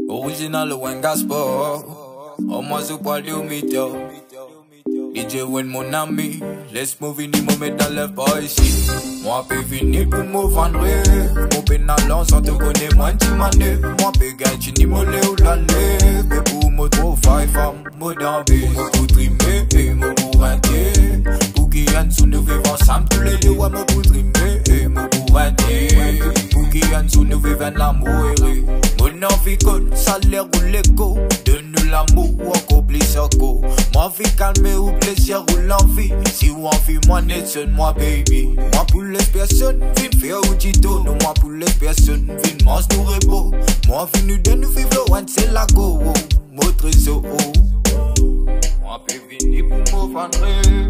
Original Owen Gaspard. Oh, moi, je parle du mytho. DJ Wayn, mon ami. Laisse moi venir me mettre dans le pas ici. Moi, peux venir pour me vendre. Mon pénalant sans te connaître, moi, tu m'en es. Moi, peux gagner, ni me lève ou la lève. Mais pour me trouver, femme, me d'envie. Pour trimer et me pour rentier. Pour qu'il y ait une sous, nous vivons ensemble tous les deux. Ouais, me pour trimer et me pour rentier. Pour qu'il y ait une sous, nous vivons l'amour. Mon envie code, salaire ou l'écho. Donne-nous l'amour ou encore plus encore. Moi, vie calme ou plaisir ou l'envie. Si ou envie, moi, n'est moi, baby. Moi, pour les personnes, viens faire ou tito. Non, moi, pour les personnes, viens manger nous repos. Moi, viens nous donner vivre loin, c'est la go. Mon trésor. Moi, peux venir pour me vendre.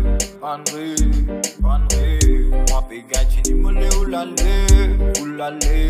Moi, peux gagner, me le ou l'allée.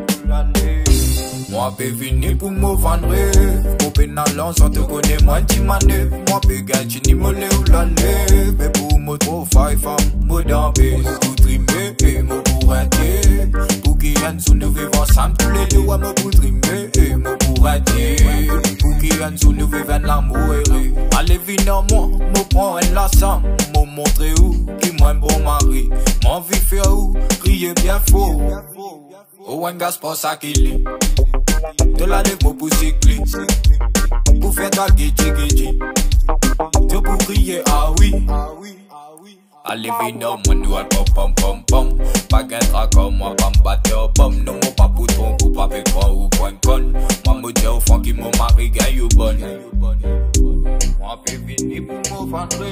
Moi, peux venir pour me vendre. Mon pénalant sans te connaître, moi, tu m'en es. Moi, peux gagner, me le ou l'allée. Mais pour me trouver, femme, me d'envie. Pour trimer et me pour rentier. Pour qu'il y ait une sous, nous vivons ensemble tous les deux. Ouais, me pour trimer et me pour rentier. Pour qu'il y ait une sous, nous vivons l'amour. Allez, viens en moi, me prends un lassam. Me montrer où, qui moi un bon mari. M'envie faire où, crier bien fort. Owen Gaspard, ça qu'il est. De la lèvre, moi pour cycler. Pour faire ta guidji. Te pour crier, ah oui. Allez, viens en moi, nous allons pom. Pas qu'un drap comme moi, pas me battre au bum. Non, moi pas pour ton coup, pas avec moi ou point con. Moi, me dis au fond qui me marie, gagne ou bonne. Moi, peux venir pour me vendre.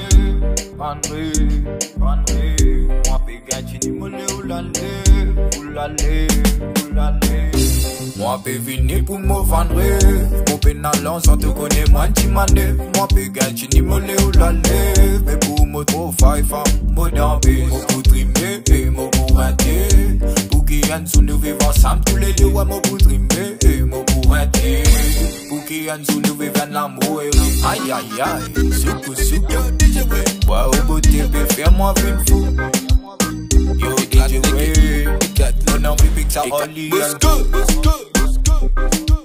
Moi, peux gagner, me le ou l'allée. Moi, peux venir pour me vendre. Mon pénalant sans te connaître, moi, tu m'en es. Moi, peux gagner, me le ou l'allée. Mais pour me trouver, femme, me d'envie. Pour trimer et me pour rentier. Pour qu'il y ait une sous, nous vivons ensemble tous les deux. Ouais, me pour trimer et me pour rentier. Pour qu'il y ait une sous, nous vivons l'amour. Aïe, aïe, aïe, soukou. Ouais, au beau TV, fais-moi une fou. Yo, DJ Wayn, mon envie, pique ça, all.